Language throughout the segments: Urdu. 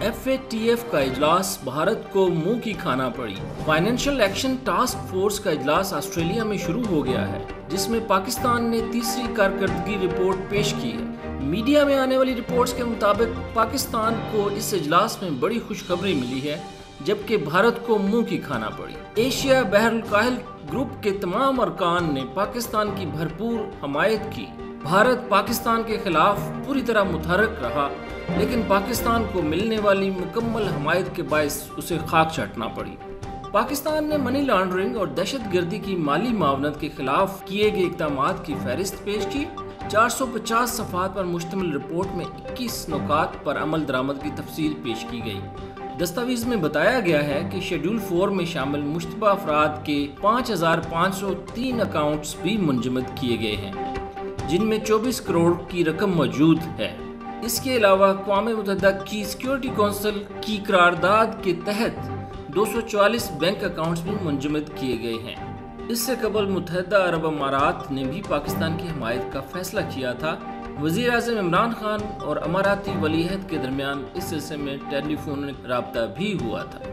FATF کا اجلاس بھارت کو منہ کی کھانا پڑی۔ فائنینشل ایکشن ٹاسک فورس کا اجلاس آسٹریلیا میں شروع ہو گیا ہے، جس میں پاکستان نے تیسری کارکردگی رپورٹ پیش کی ہے۔ میڈیا میں آنے والی رپورٹس کے مطابق پاکستان کو اس اجلاس میں بڑی خوشخبری ملی ہے، جبکہ بھارت کو منہ کی کھانا پڑی۔ ایشیا بحر الکاہل گروپ کے تمام ارکان نے پاکستان کی بھرپور حمایت کی۔ بھارت پاکستان کے خلاف پوری طرح متحرک رہا، لیکن پاکستان کو ملنے والی مکمل حمایت کے باعث اسے خاک چٹنا پڑی۔ پاکستان نے منی لانڈرنگ اور دہشت گردی کی مالی معاونت کے خلاف کیے گئے اقدامات کی فہرست پیش کی۔ 450 صفحات پر مشتمل رپورٹ میں 21 نکات پر عمل درآمد کی تفصیل پیش کی گئی۔ دستاویز میں بتایا گیا ہے کہ شیڈول 4 میں شامل مشتبہ افراد کے 5503 اکاؤنٹس بھی منجمد کیے گئے ہیں، جن میں 24 کروڑ کی رقم موجود ہے۔ اس کے علاوہ اقوام متحدہ کی سیکیورٹی کونسل کی قرارداد کے تحت 244 بینک اکاؤنٹس بھی منجمد کیے گئے ہیں۔ اس سے قبل متحدہ عرب امارات نے بھی پاکستان کی حمایت کا فیصلہ کیا تھا۔ وزیر اعظم عمران خان اور اماراتی ولی عہد کے درمیان اس سلسلے میں ٹیلی فونک رابطہ بھی ہوا تھا۔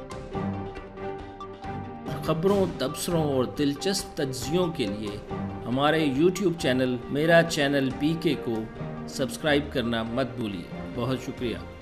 خبروں، تبصروں اور دلچسپ تجزیوں کے لیے ہمارے YouTube چینل میرا چینل PK کو سبسکرائب کرنا مت بھولیے۔ بہت شکریہ۔